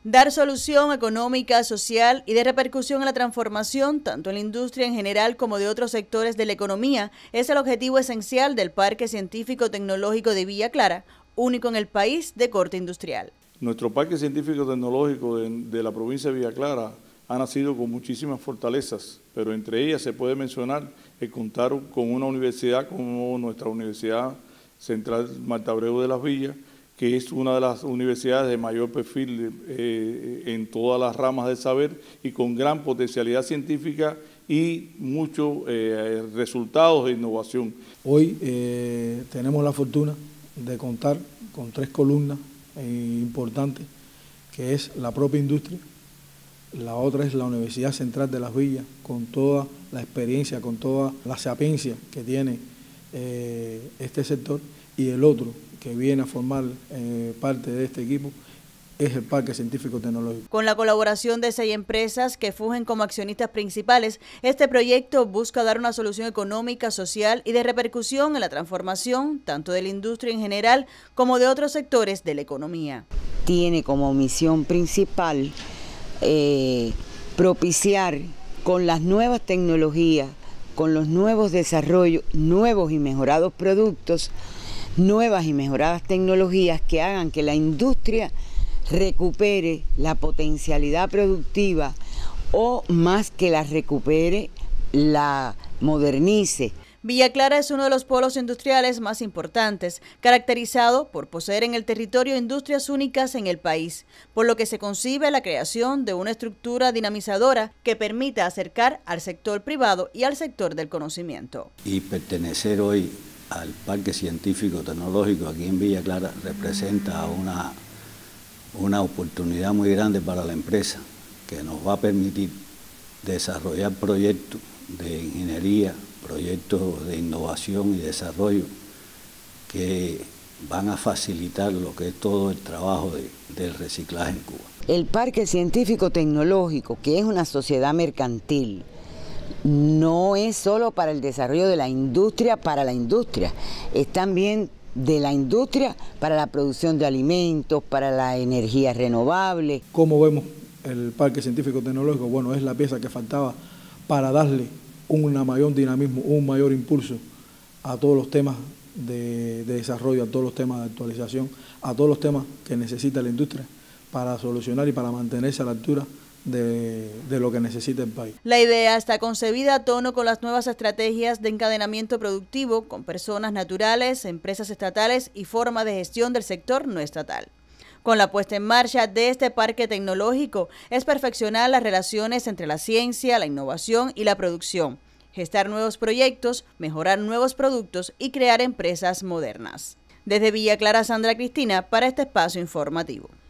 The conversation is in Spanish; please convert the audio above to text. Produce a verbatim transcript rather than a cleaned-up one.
Dar solución económica, social y de repercusión a la transformación, tanto en la industria en general como de otros sectores de la economía, es el objetivo esencial del Parque Científico Tecnológico de Villa Clara, único en el país de corte industrial. Nuestro Parque Científico Tecnológico de, de la provincia de Villa Clara ha nacido con muchísimas fortalezas, pero entre ellas se puede mencionar el contar con una universidad como nuestra Universidad Central Marta Abreu de las Villas, que es una de las universidades de mayor perfil eh, en todas las ramas del saber y con gran potencialidad científica y muchos eh, resultados de innovación. Hoy eh, tenemos la fortuna de contar con tres columnas eh, importantes, que es la propia industria, la otra es la Universidad Central de las Villas, con toda la experiencia, con toda la sapiencia que tiene eh, este sector, y el otro que viene a formar eh, parte de este equipo es el Parque Científico Tecnológico. Con la colaboración de seis empresas que fungen como accionistas principales, este proyecto busca dar una solución económica, social y de repercusión en la transformación tanto de la industria en general como de otros sectores de la economía. Tiene como misión principal eh, propiciar con las nuevas tecnologías, con los nuevos desarrollos, nuevos y mejorados productos, nuevas y mejoradas tecnologías que hagan que la industria recupere la potencialidad productiva o más que la recupere, la modernice. Villa Clara es uno de los polos industriales más importantes, caracterizado por poseer en el territorio industrias únicas en el país, por lo que se concibe la creación de una estructura dinamizadora que permita acercar al sector privado y al sector del conocimiento. Y pertenecer hoy al Parque Científico Tecnológico aquí en Villa Clara representa una, una oportunidad muy grande para la empresa que nos va a permitir desarrollar proyectos de ingeniería, proyectos de innovación y desarrollo que van a facilitar lo que es todo el trabajo de, del reciclaje en Cuba. El Parque Científico Tecnológico, que es una sociedad mercantil, no es solo para el desarrollo de la industria para la industria, es también de la industria para la producción de alimentos, para la energía renovable. ¿Cómo vemos el Parque Científico Tecnológico? Bueno, es la pieza que faltaba para darle un mayor dinamismo, un mayor impulso a todos los temas de, de desarrollo, a todos los temas de actualización, a todos los temas que necesita la industria para solucionar y para mantenerse a la altura De, de lo que necesita el país. La idea está concebida a tono con las nuevas estrategias de encadenamiento productivo con personas naturales, empresas estatales y formas de gestión del sector no estatal. Con la puesta en marcha de este parque tecnológico es perfeccionar las relaciones entre la ciencia, la innovación y la producción, gestar nuevos proyectos, mejorar nuevos productos y crear empresas modernas. Desde Villa Clara, Sandra Cristina, para este espacio informativo.